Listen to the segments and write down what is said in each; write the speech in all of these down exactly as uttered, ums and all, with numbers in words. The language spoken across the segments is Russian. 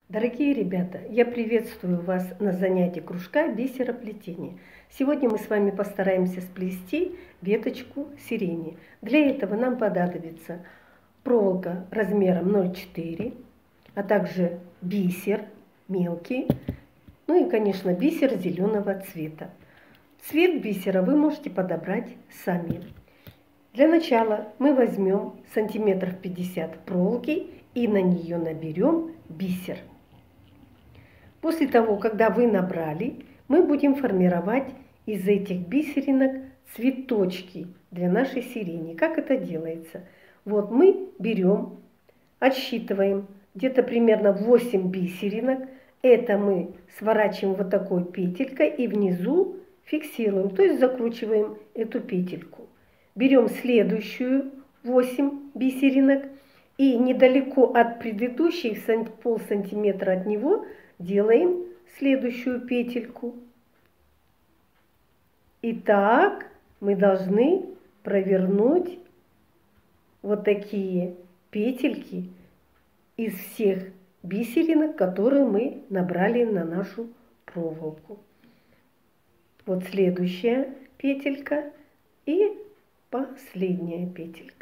Дорогие ребята, я приветствую вас на занятии кружка бисероплетения. Сегодня мы с вами постараемся сплести веточку сирени. Для этого нам понадобится проволока размером ноль целых четыре десятых, а также бисер мелкий, ну и, конечно, бисер зеленого цвета. Цвет бисера вы можете подобрать сами. Для начала мы возьмем сантиметров пятьдесят проволоки и на нее наберем бисер. После того, когда вы набрали, мы будем формировать из этих бисеринок цветочки для нашей сирени. Как это делается? Вот мы берем, отсчитываем где-то примерно восемь бисеринок. Это мы сворачиваем вот такой петелькой и внизу фиксируем, то есть закручиваем эту петельку. Берем следующую восемь бисеринок и недалеко от предыдущей, пол сантиметра от него, делаем следующую петельку. Итак, мы должны провернуть вот такие петельки из всех бисеринок, которые мы набрали на нашу проволоку. Вот следующая петелька и последняя петелька.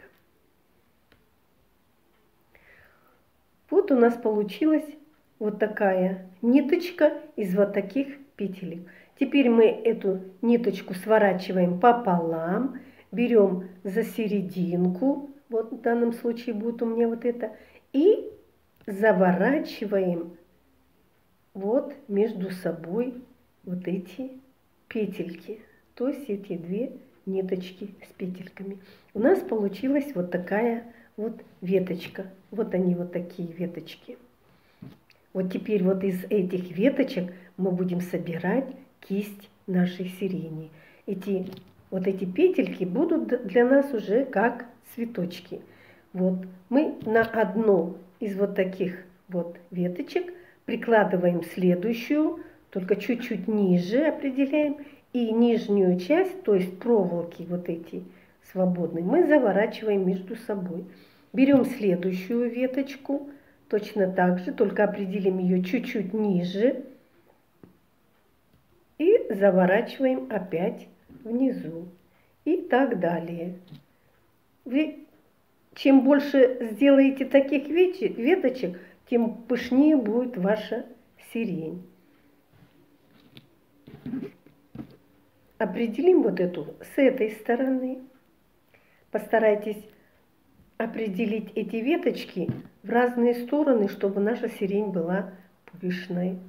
Вот у нас получилась вот такая ниточка из вот таких петелек. Теперь мы эту ниточку сворачиваем пополам, берем за серединку, вот в данном случае будет у меня вот это, и заворачиваем вот между собой вот эти петельки, то есть эти две ниточки с петельками. У нас получилась вот такая вот веточка. Вот они, вот такие веточки. Вот теперь вот из этих веточек мы будем собирать кисть нашей сирени. Эти, вот эти петельки будут для нас уже как цветочки. Вот мы на одну из вот таких вот веточек прикладываем следующую, только чуть-чуть ниже определяем. И нижнюю часть, то есть проволоки вот эти свободные, мы заворачиваем между собой. Берем следующую веточку. Точно так же, только определим ее чуть-чуть ниже и заворачиваем опять внизу. И так далее. Вы чем больше сделаете таких веточек, тем пышнее будет ваша сирень. Определим вот эту с этой стороны. Постарайтесь определить эти веточки в разные стороны, чтобы наша сирень была пышной.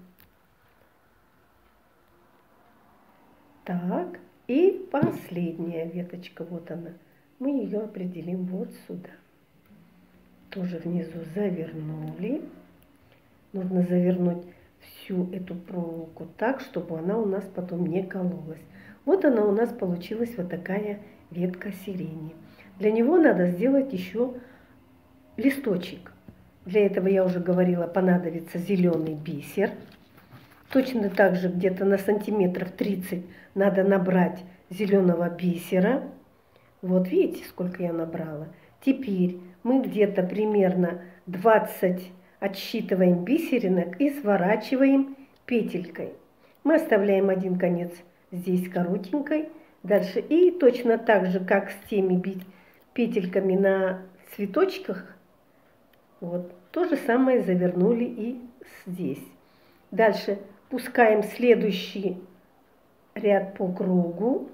Так, и последняя веточка, вот она. Мы ее определим вот сюда. Тоже внизу завернули. Нужно завернуть всю эту проволоку так, чтобы она у нас потом не кололась. Вот она у нас получилась вот такая ветка сирени. Для него надо сделать еще листочек. Для этого, я уже говорила, понадобится зеленый бисер. Точно так же где-то на сантиметров тридцать надо набрать зеленого бисера. Вот видите, сколько я набрала. Теперь мы где-то примерно двадцать отсчитываем бисеринок и сворачиваем петелькой. Мы оставляем один конец здесь коротенькой. Дальше и точно так же, как с теми петельками на цветочках, вот, то же самое завернули и здесь. Дальше пускаем следующий ряд по кругу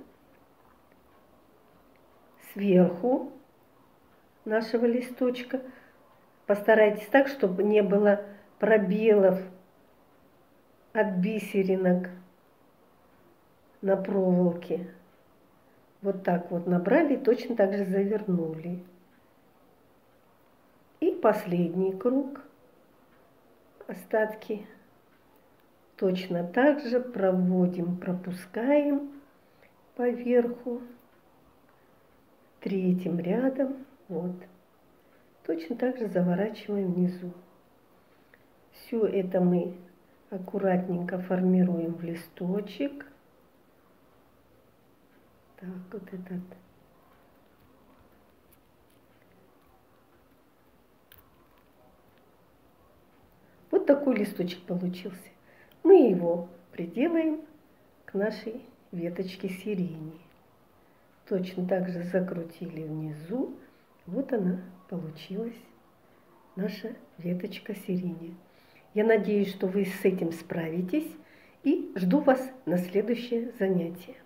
сверху нашего листочка. Постарайтесь так, чтобы не было пробелов от бисеринок на проволоке. Вот так вот набрали, точно так же завернули. И последний круг, остатки, точно так же проводим, пропускаем по верху, третьим рядом, вот. Точно так же заворачиваем внизу. Все это мы аккуратненько формируем в листочек. Так, вот этот. Вот такой листочек получился. Мы его приделаем к нашей веточке сирени. Точно так же закрутили внизу. Вот она получилась, наша веточка сирени. Я надеюсь, что вы с этим справитесь, и жду вас на следующее занятие.